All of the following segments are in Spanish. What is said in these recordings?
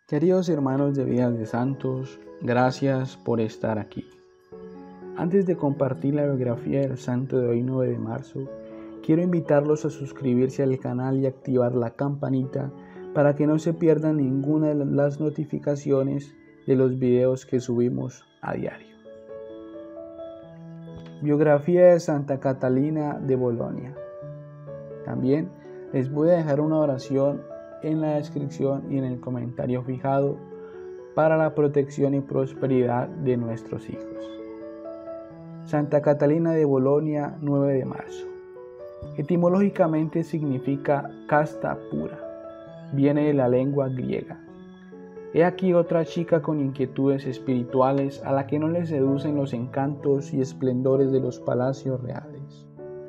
Queridos hermanos de Vidas de Santos, gracias por estar aquí. Antes de compartir la biografía del santo de hoy 9 de marzo, quiero invitarlos a suscribirse al canal y activar la campanita para que no se pierdan ninguna de las notificaciones de los videos que subimos a diario. Biografía de Santa Catalina de Bolonia. También les voy a dejar una oración en la descripción y en el comentario fijado para la protección y prosperidad de nuestros hijos. Santa Catalina de Bolonia, 9 de marzo. Etimológicamente significa casta pura. Viene de la lengua griega. He aquí otra chica con inquietudes espirituales a la que no le seducen los encantos y esplendores de los palacios reales.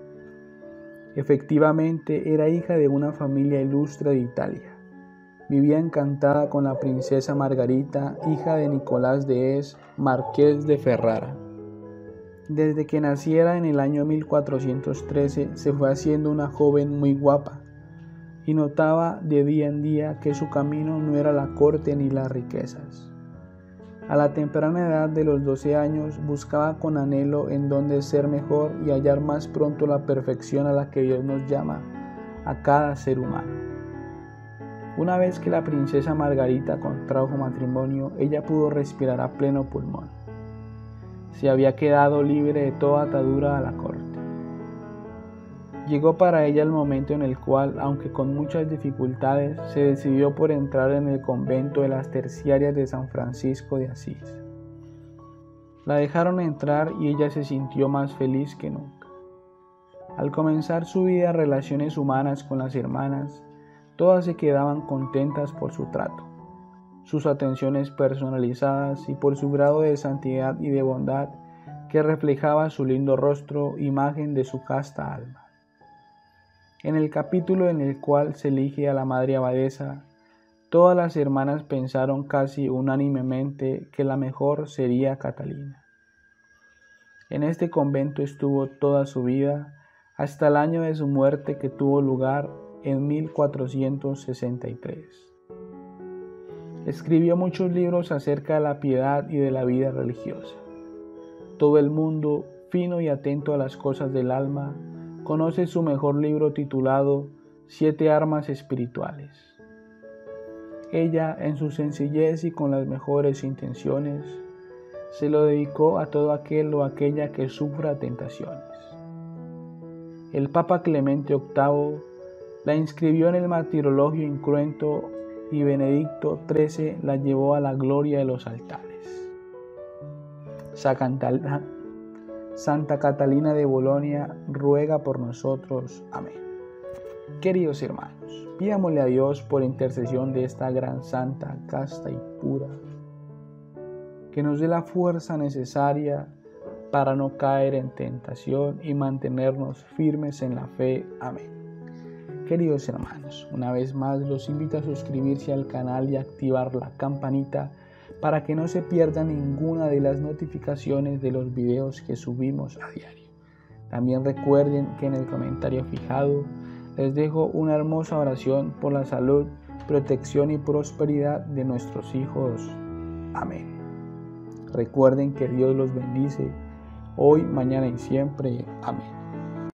Efectivamente, era hija de una familia ilustre de Italia. Vivía encantada con la princesa Margarita, hija de Nicolás de Es, marqués de Ferrara. Desde que naciera en el año 1413, se fue haciendo una joven muy guapa, y notaba de día en día que su camino no era la corte ni las riquezas. A la temprana edad de los 12 años buscaba con anhelo en dónde ser mejor y hallar más pronto la perfección a la que Dios nos llama a cada ser humano. Una vez que la princesa Margarita contrajo matrimonio, ella pudo respirar a pleno pulmón. Se había quedado libre de toda atadura a la corte. Llegó para ella el momento en el cual, aunque con muchas dificultades, se decidió por entrar en el convento de las Terciarias de San Francisco de Asís. La dejaron entrar y ella se sintió más feliz que nunca. Al comenzar su vida de relaciones humanas con las hermanas, todas se quedaban contentas por su trato, sus atenciones personalizadas y por su grado de santidad y de bondad que reflejaba su lindo rostro, imagen de su casta alma. En el capítulo en el cual se elige a la madre abadesa, todas las hermanas pensaron casi unánimemente que la mejor sería Catalina. En este convento estuvo toda su vida, hasta el año de su muerte que tuvo lugar en 1463. Escribió muchos libros acerca de la piedad y de la vida religiosa. Todo el mundo, fino y atento a las cosas del alma, conoce su mejor libro titulado 7 armas espirituales. Ella, en su sencillez y con las mejores intenciones, se lo dedicó a todo aquel o aquella que sufra tentaciones. El Papa Clemente VIII la inscribió en el martirologio incruento y Benedicto XIII la llevó a la gloria de los altares. Santa Catalina de Bolonia ruega por nosotros. Amén. Queridos hermanos, pidámosle a Dios por intercesión de esta gran santa, casta y pura, que nos dé la fuerza necesaria para no caer en tentación y mantenernos firmes en la fe. Amén. Queridos hermanos, una vez más los invito a suscribirse al canal y activar la campanita para que no se pierda ninguna de las notificaciones de los videos que subimos a diario. También recuerden que en el comentario fijado les dejo una hermosa oración por la salud, protección y prosperidad de nuestros hijos. Amén. Recuerden que Dios los bendice hoy, mañana y siempre. Amén.